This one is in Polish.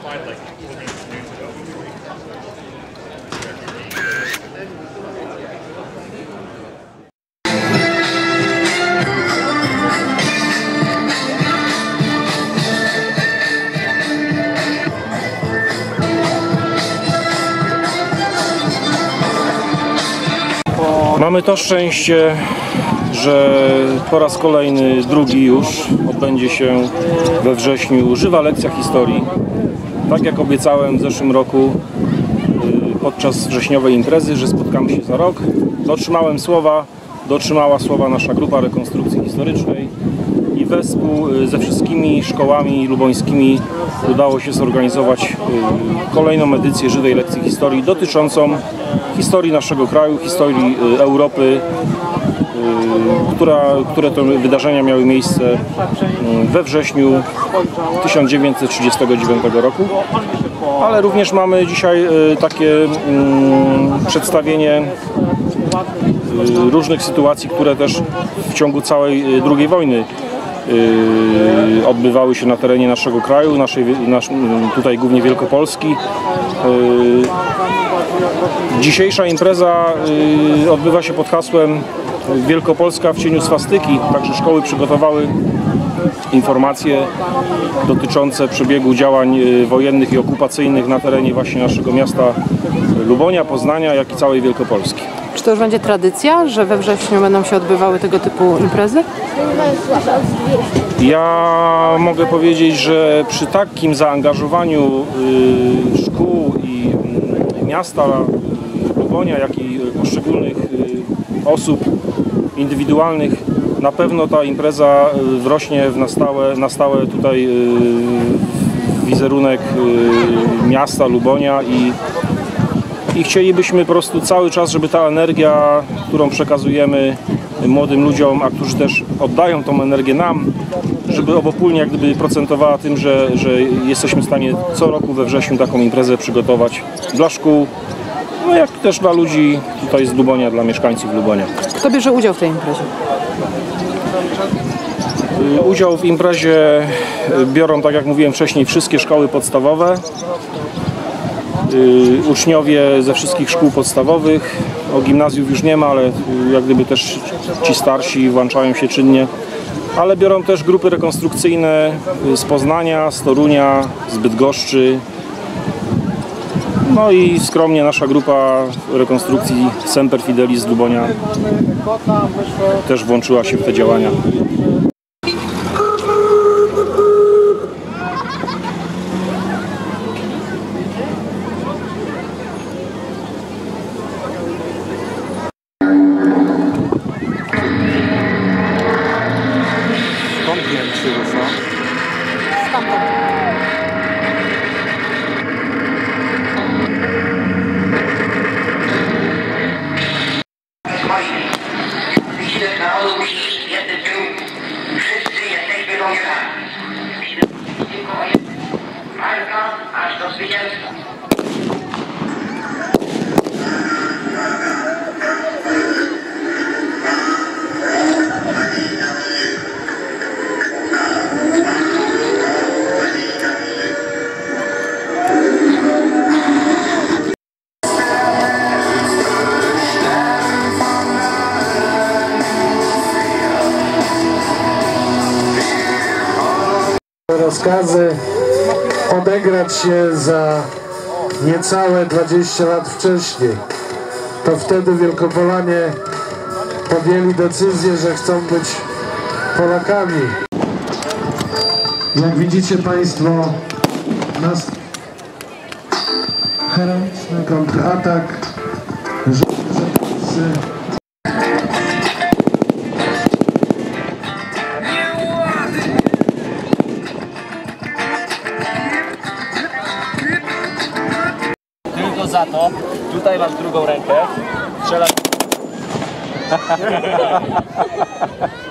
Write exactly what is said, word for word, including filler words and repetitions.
Mamy to szczęście, że po raz kolejny, drugi już, odbędzie się we wrześniu żywa lekcja historii. Tak jak obiecałem w zeszłym roku podczas wrześniowej imprezy, że spotkamy się za rok. Dotrzymałem słowa, dotrzymała słowa nasza grupa rekonstrukcji historycznej i wespół ze wszystkimi szkołami lubońskimi udało się zorganizować kolejną edycję żywej lekcji historii dotyczącą historii naszego kraju, historii Europy, która, które to wydarzenia miały miejsce we wrześniu tysiąc dziewięćset trzydziestego dziewiątego roku. Ale również mamy dzisiaj takie przedstawienie różnych sytuacji, które też w ciągu całej drugiej wojny odbywały się na terenie naszego kraju, naszej, nasz, tutaj głównie Wielkopolski. Dzisiejsza impreza odbywa się pod hasłem Wielkopolska w cieniu swastyki, także szkoły przygotowały informacje dotyczące przebiegu działań wojennych i okupacyjnych na terenie właśnie naszego miasta Lubonia, Poznania, jak i całej Wielkopolski. Czy to już będzie tradycja, że we wrześniu będą się odbywały tego typu imprezy? Ja mogę powiedzieć, że przy takim zaangażowaniu szkół i miasta Lubonia, jak i poszczególnych osób indywidualnych, na pewno ta impreza wrośnie w na stałe, na stałe tutaj wizerunek miasta Lubonia i, i chcielibyśmy po prostu cały czas, żeby ta energia, którą przekazujemy młodym ludziom, a którzy też oddają tą energię nam, żeby obopólnie jak gdyby procentowała tym, że, że jesteśmy w stanie co roku we wrześniu taką imprezę przygotować dla szkół, no jak też dla ludzi tutaj z Lubonia, dla mieszkańców Lubonia. Kto bierze udział w tej imprezie? Udział w imprezie biorą, tak jak mówiłem wcześniej, wszystkie szkoły podstawowe, uczniowie ze wszystkich szkół podstawowych. O gimnazjów już nie ma, ale jak gdyby też ci starsi włączają się czynnie. Ale biorą też grupy rekonstrukcyjne z Poznania, z Torunia, z Bydgoszczy. No i skromnie nasza grupa rekonstrukcji Semper Fidelis z Lubonia też włączyła się w te działania. Skąd wiem, czy rusza? Stamtąd. Widzę na olu jeden druk. Wszyscy jesteśmy żołnierzami. Tylko walka aż do zwycięstwa. Rozkazy odegrać się za niecałe dwadzieścia lat wcześniej. To wtedy Wielkopolanie podjęli decyzję, że chcą być Polakami. Jak widzicie Państwo, nas heroiczny kontratak żołnierzy polscy. Tylko za to, tutaj masz drugą rękę, strzelasz.